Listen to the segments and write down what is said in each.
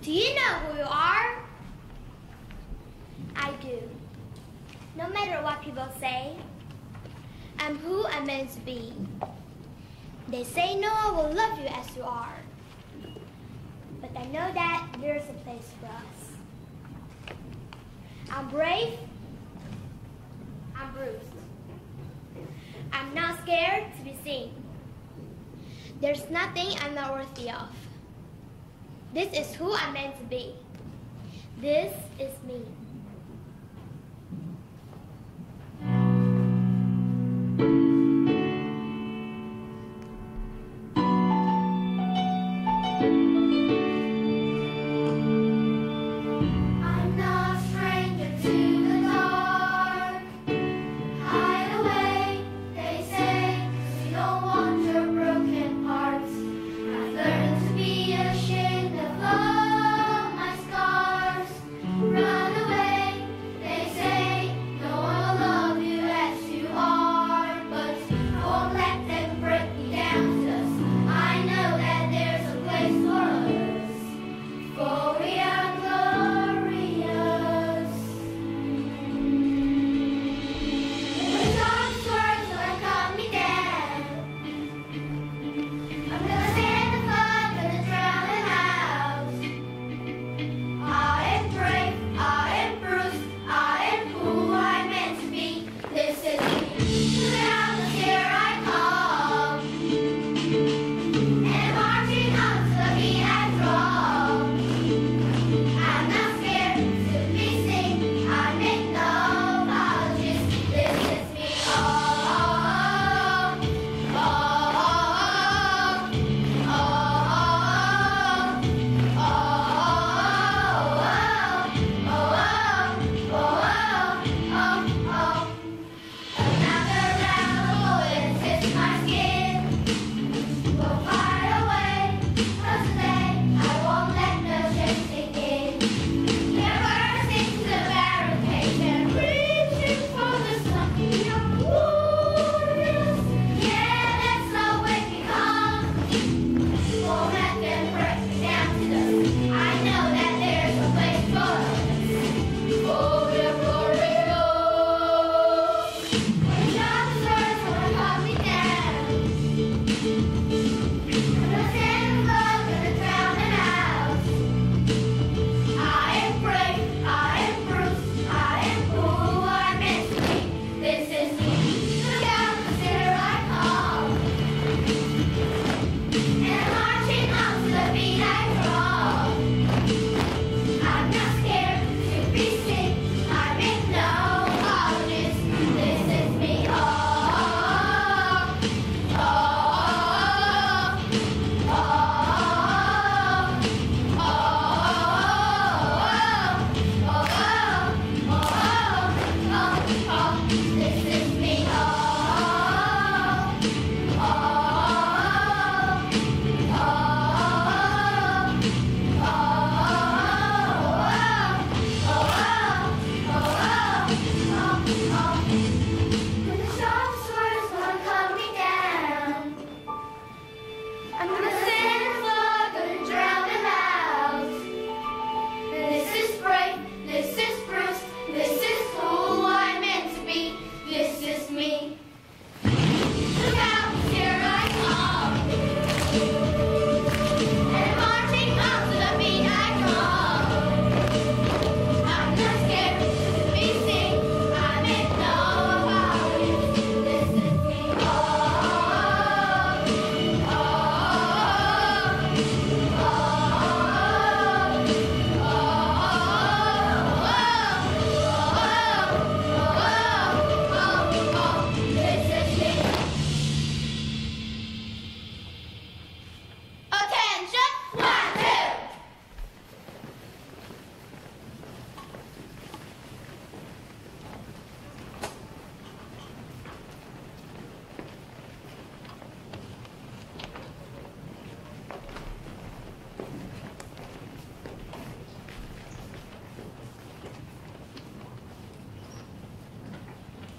Do you know who you are? I do. No matter what people say, I'm who I'm meant to be. They say no one will love you as you are. But I know that there's a place for us. I'm brave. I'm bruised. I'm not scared to be seen. There's nothing I'm not worthy of. This is who I'm meant to be. This is me.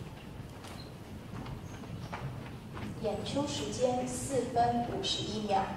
演出时间4分51秒。